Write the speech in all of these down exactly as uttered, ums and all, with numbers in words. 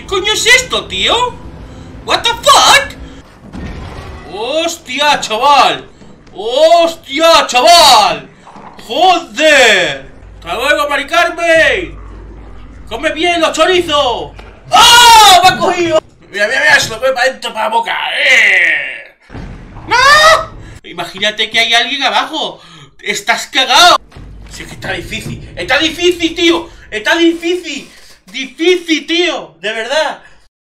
coño es esto, tío? What the fuck? ¡Hostia, chaval! ¡Hostia, chaval! ¡Joder! ¡Hasta luego, Mari Carmen! ¡Come bien los chorizos! ¡Ah! ¡Me ha cogido! Mira, mira, mira, se lo voy para adentro, para la boca. ¡Eh! ¡No! Imagínate que hay alguien abajo. ¡Estás cagado! Si es que está difícil. ¡Está difícil, tío! ¡Está difícil! ¡Difícil, tío! ¡De verdad!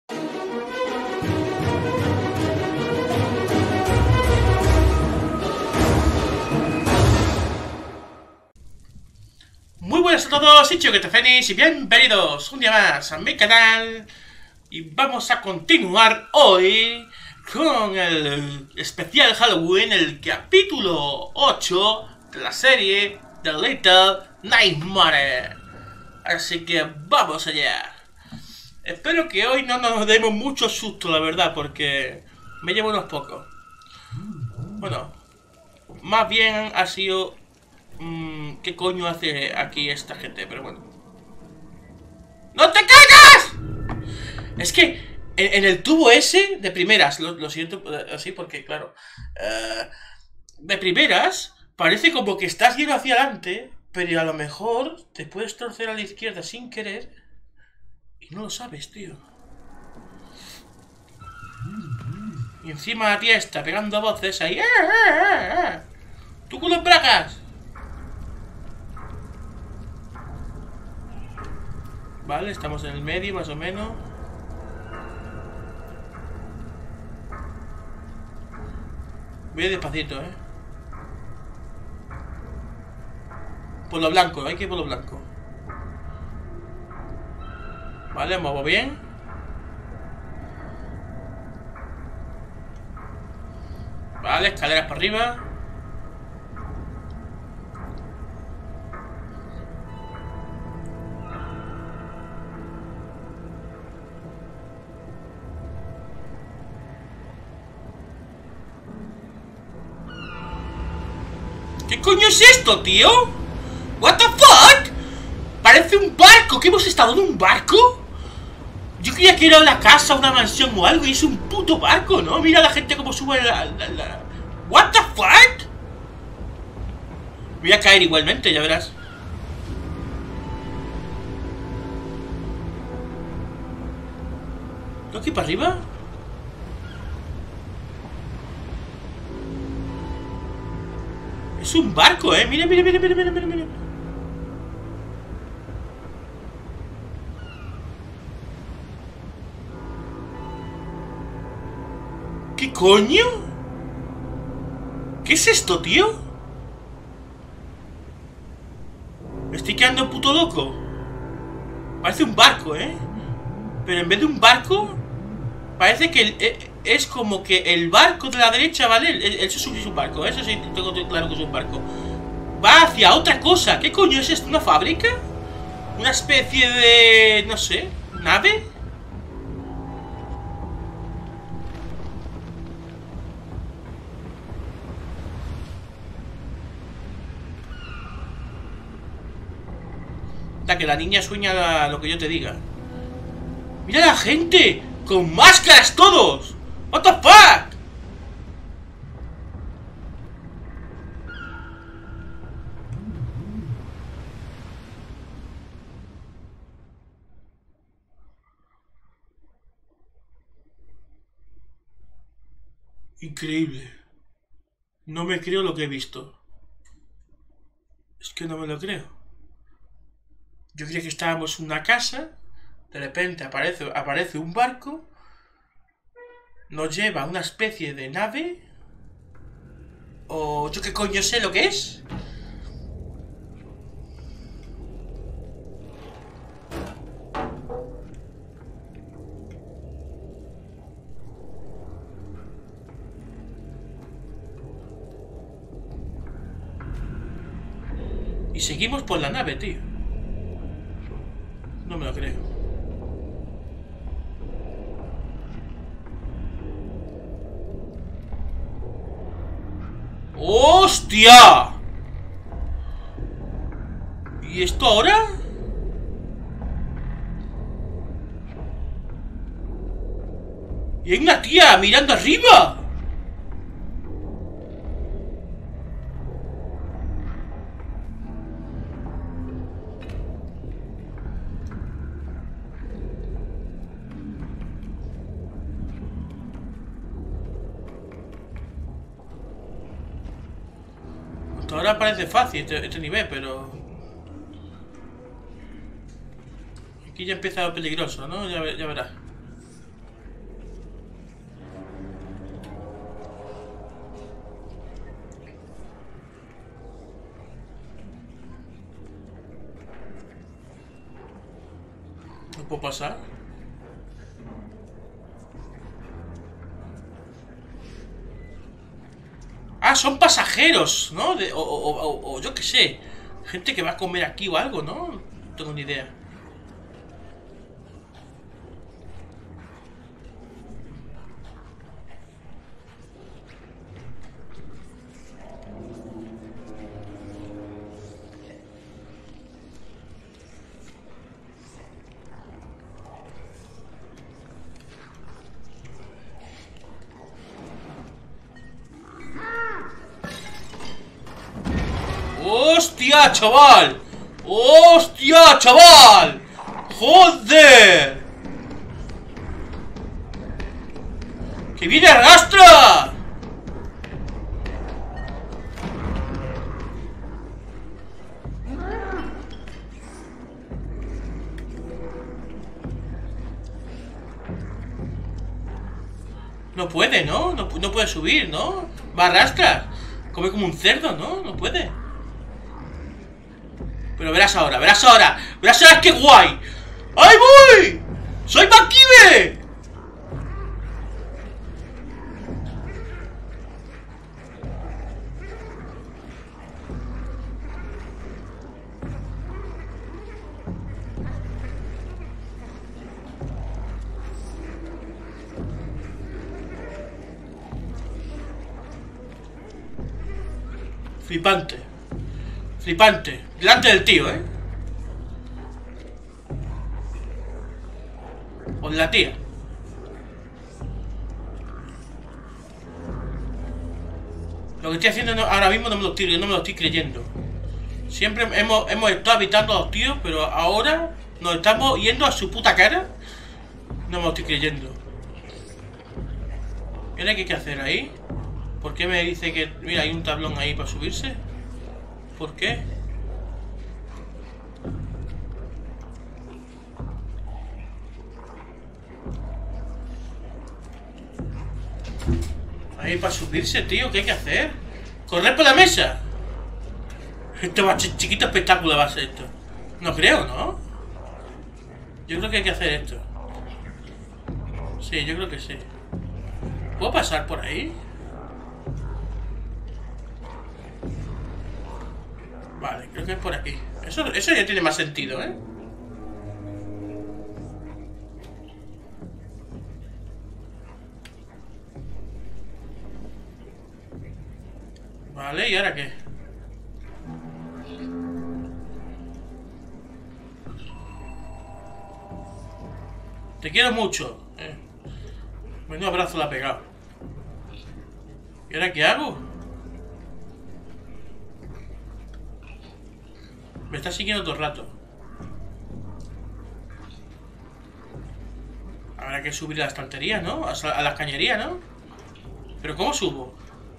Muy buenas a todos, soy Chiquetefenis y bienvenidos un día más a mi canal. Y vamos a continuar hoy con el especial Halloween, el capítulo ocho de la serie The Little Nightmare. Así que vamos allá. Espero que hoy no nos demos mucho susto, la verdad, porque me llevo unos pocos. Bueno, más bien ha sido... Mmm, ¿qué coño hace aquí esta gente? Pero bueno. ¡No te caigas! Es que en, en el tubo ese, de primeras, lo, lo siento así porque, claro, uh, de primeras, parece como que estás yendo hacia adelante, pero a lo mejor te puedes torcer a la izquierda sin querer y no lo sabes, tío. Y encima la tía está pegando voces ahí. ¡Eh, eh, eh! ¡Tú con los bragas! Vale, estamos en el medio más o menos. Voy despacito, eh. Por lo blanco, hay que ir por lo blanco. Vale, muevo bien. Vale, escaleras para arriba. ¿Qué coño es esto, tío? What the fuck? Parece un barco. ¿Que hemos estado en un barco? Yo creía que era una casa, una mansión o algo y es un puto barco, ¿no? Mira la gente como sube la... la, la... What the fuck? Voy a caer igualmente, ya verás. ¿No aquí para arriba? Es un barco, eh. Mira, mira, mira, mira, mira, mira, mira. ¿Qué coño? ¿Qué es esto, tío? Me estoy quedando puto loco. Parece un barco, eh. Pero en vez de un barco, parece que el, es como que el barco de la derecha, ¿vale? Eso es un barco, eso sí tengo claro que es un barco. Va hacia otra cosa. ¿Qué coño es esto? ¿Una fábrica? ¿Una especie de... no sé, nave? Da que la niña sueña lo que yo te diga. ¡Mira la gente! ¡Con máscaras todos! ¡What the fuck! Increíble. No me creo lo que he visto. Es que no me lo creo. Yo creía que estábamos en una casa. De repente aparece, aparece un barco. Nos lleva a una especie de nave. O yo qué coño sé lo que es. Y seguimos por la nave, tío. No me lo creo. ¡Hostia! ¿Y esto ahora? Y hay una tía mirando arriba. Hasta ahora parece fácil este, este nivel, pero... Aquí ya empieza lo peligroso, ¿no? Ya, ya verás. ¿No puedo pasar? Ah, son pasajeros, ¿no? De, o, o, o, o yo qué sé. Gente que va a comer aquí o algo, ¿no? No tengo ni idea. ¡Hostia, chaval! ¡Hostia, chaval! ¡Joder! ¡Que viene arrastra! No puede, ¿no? No, no puede subir, ¿no? Va a arrastrar. Come como un cerdo, ¿no? No puede. Pero verás ahora, verás ahora. Verás ahora qué guay. ¡Ahí voy! ¡Soy Makibe! Flipante. Flipante. Delante del tío, ¿eh? O de la tía. Lo que estoy haciendo no, ahora mismo no me, lo estoy, no me lo estoy creyendo. Siempre hemos, hemos estado evitando a los tíos, pero ahora nos estamos yendo a su puta cara. No me lo estoy creyendo. ¿Y ahora qué hay que hacer ahí? ¿Por qué me dice que... Mira, hay un tablón ahí para subirse? ¿Por qué? Ahí para subirse, tío, ¿qué hay que hacer? ¡Correr por la mesa! Esto va a ser chiquito espectáculo, va a ser esto. No creo, ¿no? Yo creo que hay que hacer esto. Sí, yo creo que sí. ¿Puedo pasar por ahí? Vale, creo que es por aquí. Eso, eso ya tiene más sentido, ¿eh? Vale, ¿y ahora qué? Te quiero mucho. Eh. Menudo abrazo la ha pegado. ¿Y ahora qué hago? Me está siguiendo todo el rato. Habrá que subir a la estantería, ¿no? A, a las cañerías, ¿no? ¿Pero cómo subo?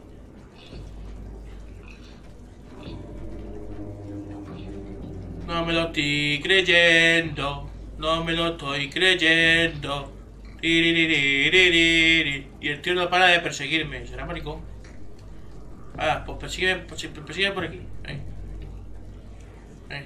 No me lo estoy creyendo. No me lo estoy creyendo. Y el tío no para de perseguirme. ¿Será maricón? Ah, pues persígueme, pues persígueme por aquí. Ahí. Ahí.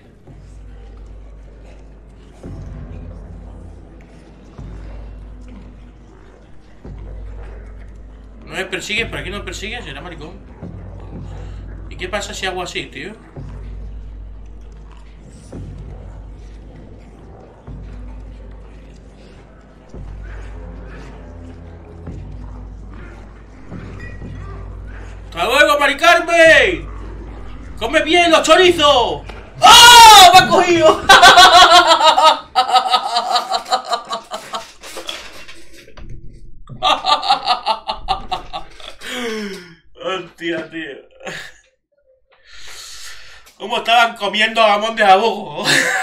No me persigues, por aquí no me persigues, será maricón. ¿Y qué pasa si hago así, tío? ¡Hasta luego, Mari Carmen! ¡Come bien los chorizos! ¡Oh! ¡Me ha cogido! estaban comiendo jamón de jabugo.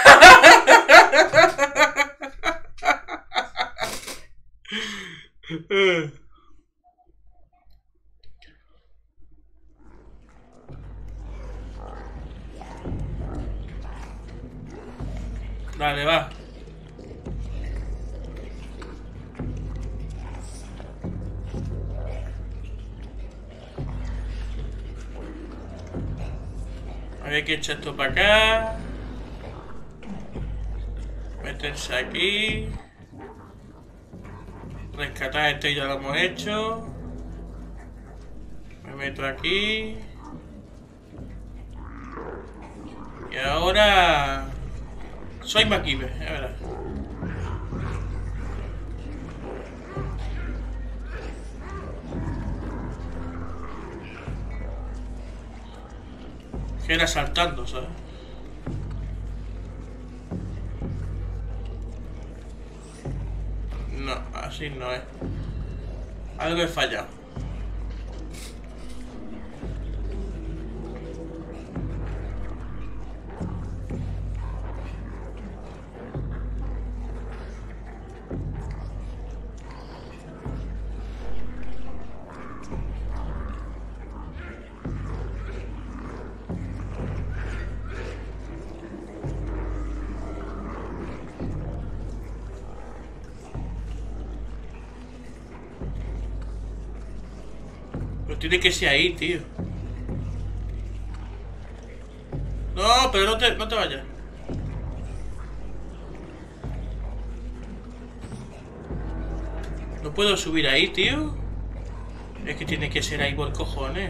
Dale, va. Hay que echar esto para acá. Meterse aquí. Rescatar esto ya lo hemos hecho. Me meto aquí. Y ahora... soy MacGyver, es verdad. Que era saltando, ¿sabes? No, así no es. Algo he fallado. Pero tiene que ser ahí, tío. No, pero no te, no te vayas. No puedo subir ahí, tío. Es que tiene que ser ahí por cojones.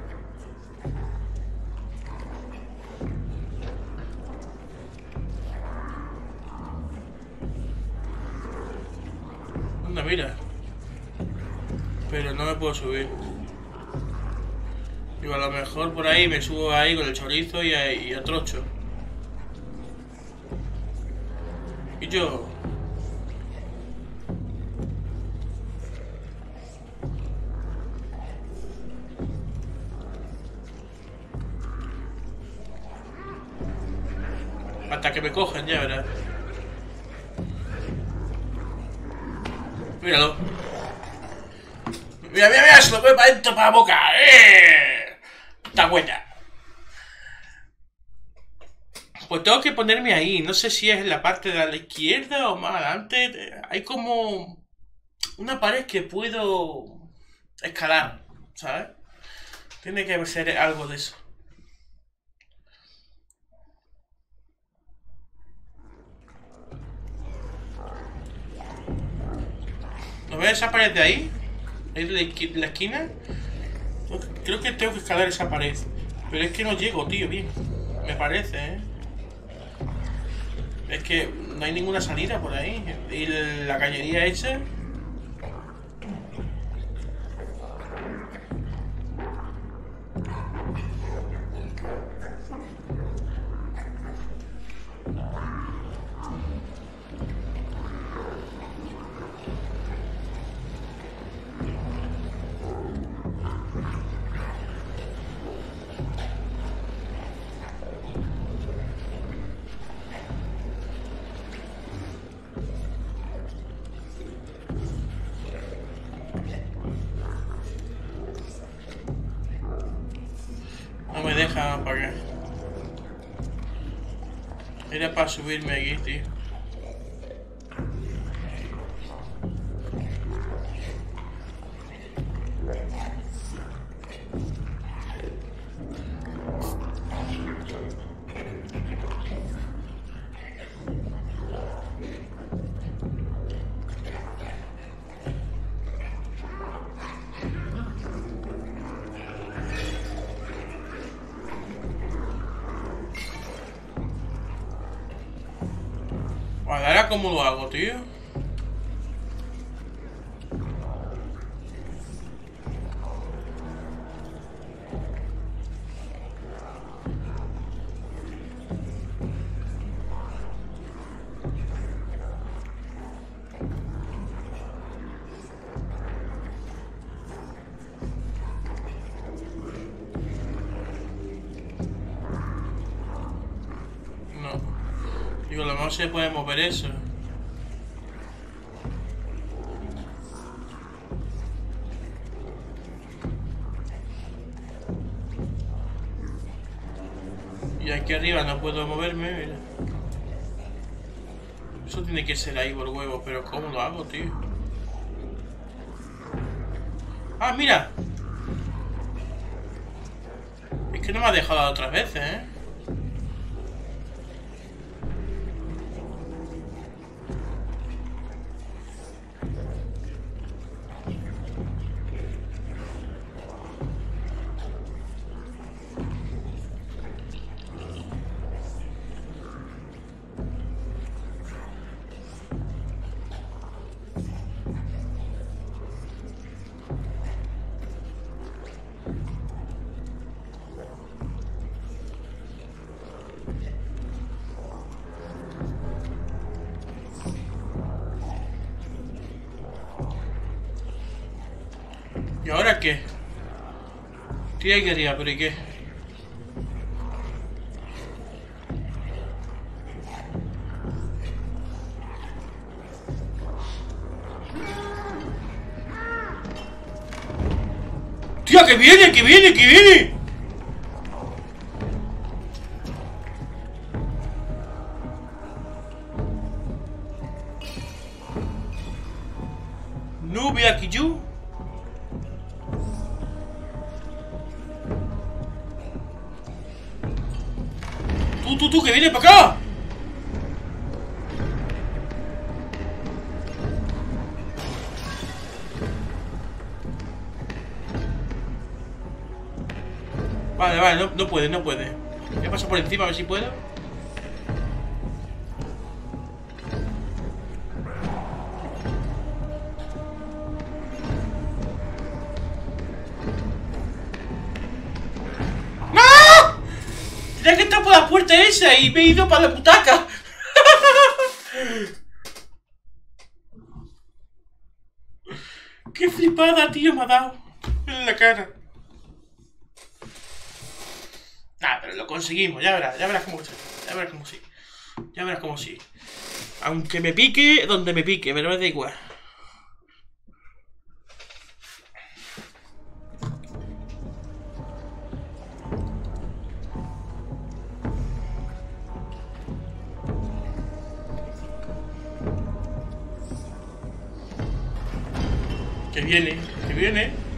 Anda, mira. Pero no me puedo subir. Digo, a lo mejor por ahí me subo ahí con el chorizo y a, y a trocho. Y yo... hasta que me cogen, ya verás. Míralo. Mira, mira, mira, se lo voy para adentro, para la boca. ¡Eh! Está buena. Pues tengo que ponerme ahí. No sé si es en la parte de la izquierda o más adelante. Hay como una pared que puedo escalar, ¿sabes? Tiene que ser algo de eso. ¿No ves esa pared de ahí? ¿Es de la esquina? Creo que tengo que escalar esa pared. Pero es que no llego, tío, bien. Me parece, ¿eh? Es que no hay ninguna salida por ahí. Y la cañería esa... No me deja apagar. Era para subirme aquí, tío. Ahora, ¿cómo lo hago, tío? no se puede mover eso. Y aquí arriba no puedo moverme, mira. Eso tiene que ser ahí por huevo, pero ¿cómo lo hago, tío? ¡Ah, mira! Es que no me ha dejado otras veces, ¿eh? ¿Y ahora qué? Tía que haría, pero ¿y qué? ¡Tía, que viene, que viene, que viene! Nubia Kiyu. Tú, tú, tú, que viene para acá. Vale, vale, no, no puede, no puede. Voy a pasar por encima a ver si puedo. ¡No! Tenía que estar por la puerta esa y me he ido para la butaca. Qué flipada, tío, me ha dado en la cara. Nah, pero lo conseguimos, ya verás, ya verás cómo sí, ya verás cómo sí, ya verás cómo sí. Aunque me pique donde me pique, pero me da igual. Que viene, que viene.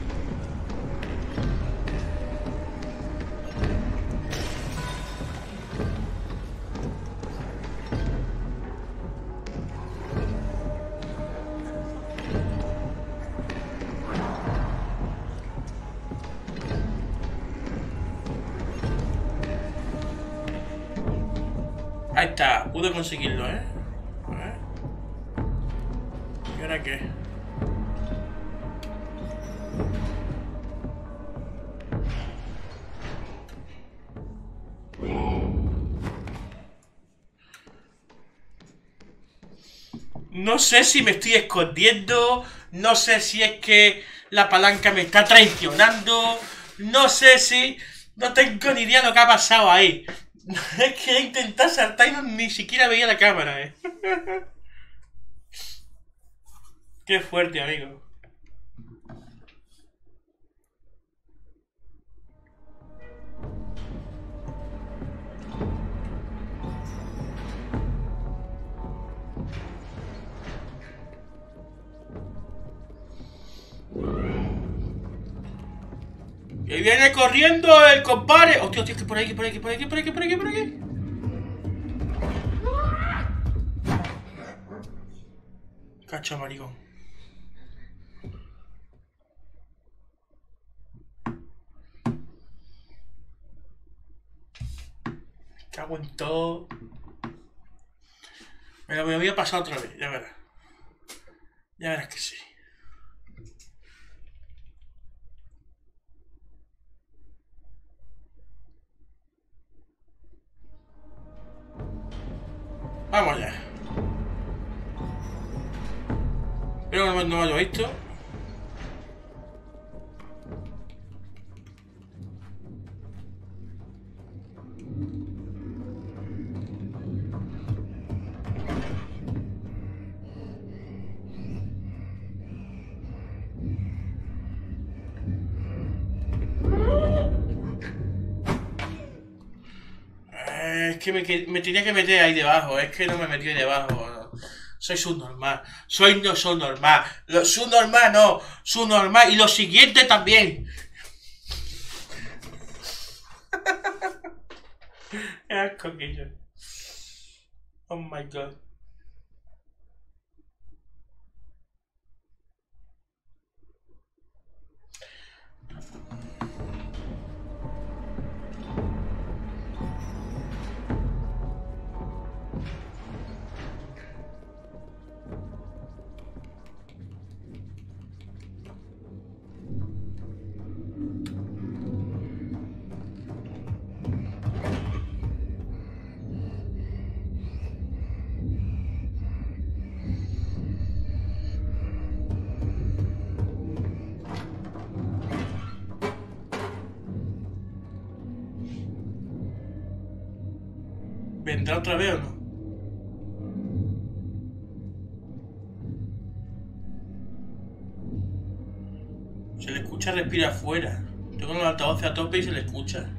Ahí está, pude conseguirlo, ¿eh? A ver. ¿Y ahora qué? No sé si me estoy escondiendo, no sé si es que la palanca me está traicionando, no sé si... No tengo ni idea de lo que ha pasado ahí. Es que he intentado saltar y no, ni siquiera veía la cámara, eh. Qué fuerte, amigo. Y viene corriendo el compadre. Hostia, hostia, que por aquí, por aquí, por aquí, por aquí, por aquí, por aquí. Cacho, maricón. Cago en todo. Me lo voy a pasar otra vez, ya verás. Ya verás que sí. Vamos ya. Espero que no, no me haya visto. que me, que me tenía que meter ahí debajo. Es que no me metí ahí debajo. No. Soy subnormal. Soy no subnormal. Lo, subnormal no. Subnormal. Y lo siguiente también. Qué asco que yo. Oh my god. ¿Vendrá otra vez o no? Se le escucha respirar afuera. Tengo los altavoces a tope y se le escucha.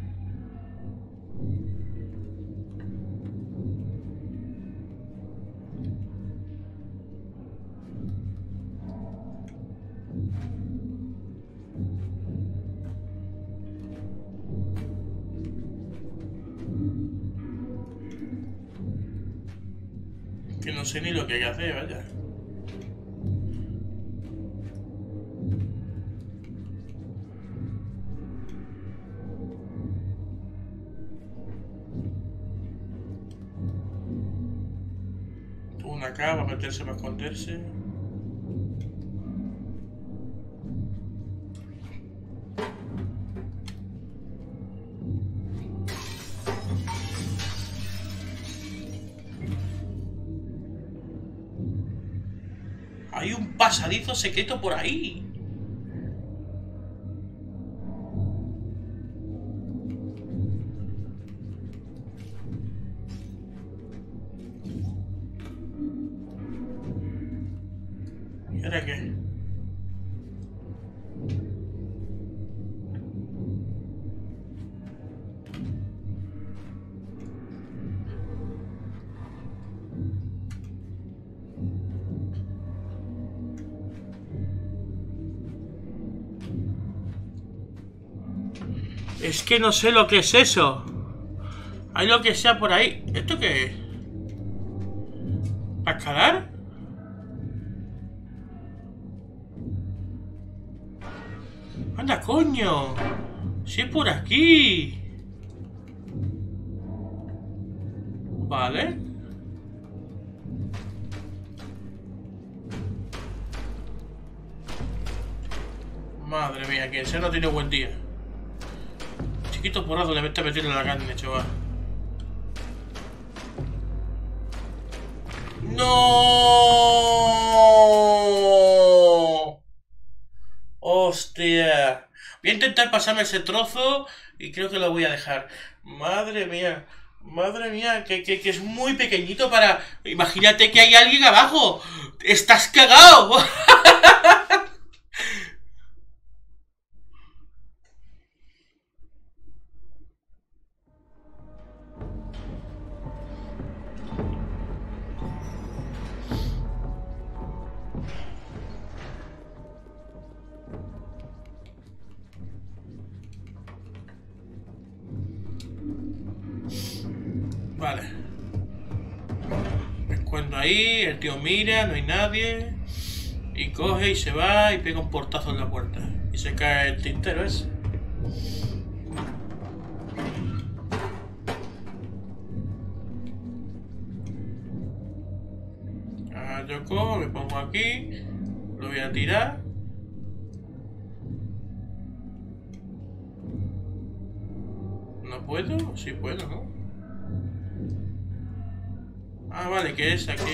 Que no sé ni lo que hay que hacer, vaya. Una acá para meterse, para esconderse. Hay un pasadizo secreto por ahí. ¿Y ahora qué? Es que no sé lo que es eso. Hay lo que sea por ahí. ¿Esto qué es? ¿Para escalar? ¡Anda, coño! ¡Sí es por aquí! Vale. Madre mía, quien sea no tiene buen día. Chiquito porrazo le está metiendo en la carne, chaval. ¡No! ¡Hostia! Voy a intentar pasarme ese trozo y creo que lo voy a dejar. Madre mía. Madre mía, que, que, que es muy pequeñito para... Imagínate que hay alguien abajo. ¡Estás cagado! Vale. Me encuentro ahí, el tío mira, no hay nadie. Y coge y se va y pega un portazo en la puerta. Y se cae el tintero ese. Ahora yo cojo, me pongo aquí. Lo voy a tirar. ¿No puedo? Sí puedo, ¿no? Ah, vale, que es aquí.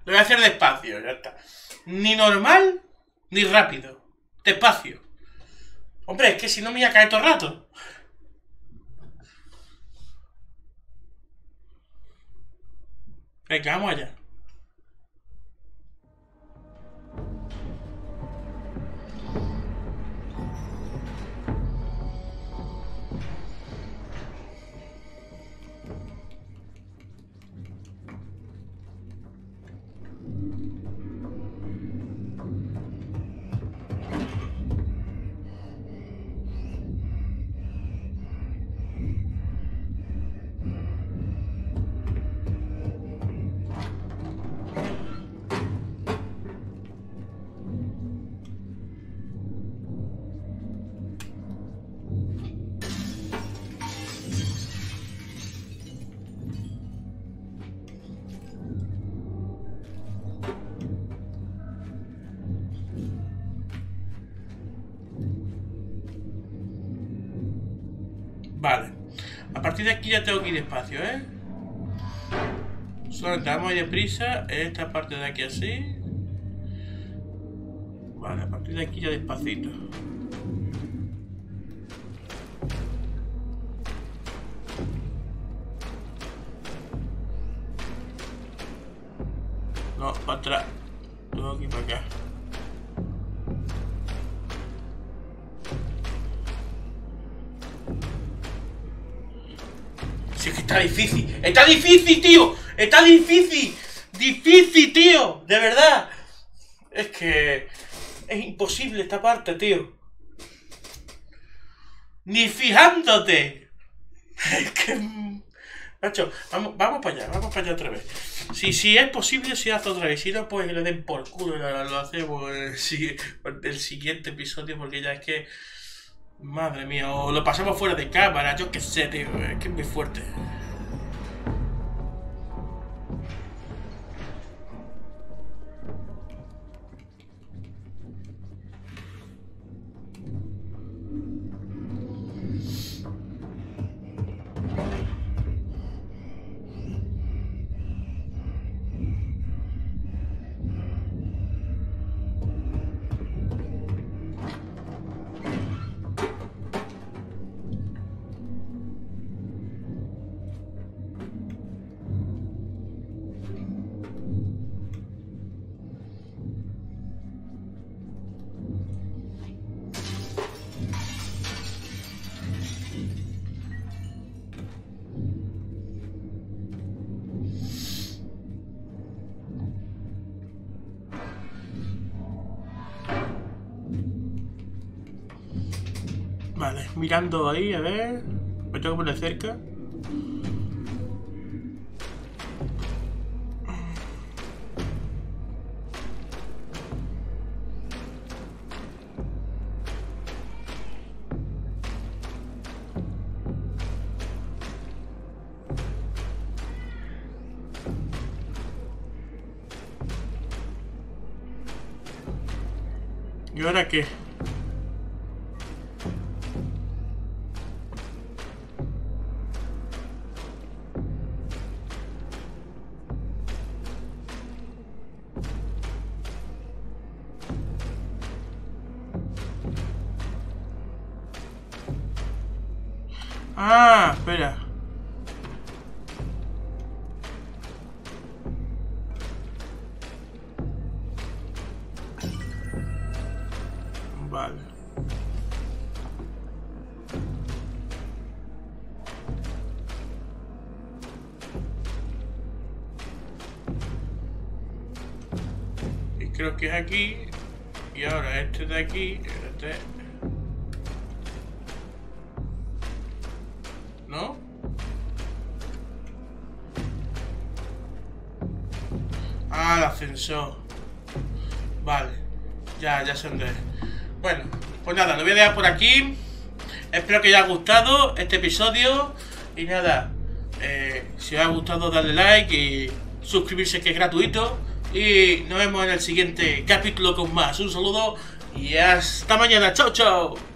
Lo voy a hacer despacio, ya está. Ni normal, ni rápido. Despacio. Hombre, es que si no me voy a caer todo el rato. Venga, vamos allá. Vale. A partir de aquí ya tengo que ir despacio, ¿eh? Solamente vamos a ir deprisa. En esta parte de aquí así. Vale, a partir de aquí ya despacito. No, para atrás. Tengo aquí para acá. Si es que está difícil. ¡Está difícil, tío! ¡Está difícil! ¡Difícil, tío! De verdad. Es que... es imposible esta parte, tío. Ni fijándote. Es que... Nacho, vamos, vamos para allá, vamos para allá otra vez. Si, si es posible, si hace otra vez. Si no, pues que le den por culo. Lo, lo hacemos en el, el siguiente episodio, porque ya es que... Madre mía, o lo pasamos fuera de cámara, yo qué sé, tío. Es que es muy fuerte. Vale, mirando ahí, a ver. Me tengo que poner cerca. ¿Y ahora qué? Ah, espera. Vale. Y creo que es aquí. Y ahora este de aquí. Este. ¿No? Ah, el ascensor. Vale. Ya, ya sé dónde es. Bueno, pues nada, lo voy a dejar por aquí. Espero que os haya gustado este episodio. Y nada, eh, si os ha gustado, darle like y suscribirse, que es gratuito. Y nos vemos en el siguiente capítulo con más. Un saludo y hasta mañana. Chao, chao.